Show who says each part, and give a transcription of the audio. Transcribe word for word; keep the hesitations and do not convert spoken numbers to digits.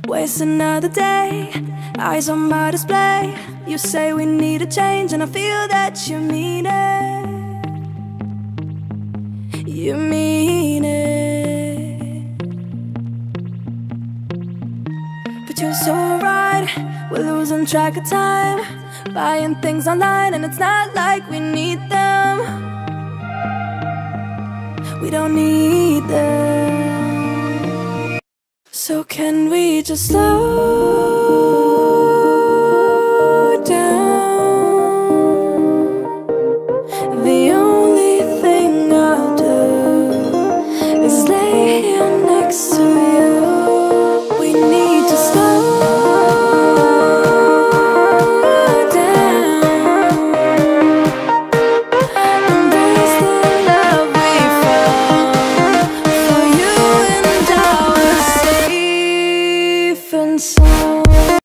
Speaker 1: Waste another day, eyes on my display. You say we need a change, and I feel that you mean it. You mean it. But you're so right, we're losing track of time, buying things online, and it's not like we need them. We don't need them. So can we just slow down? The only thing I'll do is lay here next to you. We need to slow down, embrace the love we found. For you and I, we're safe and sound.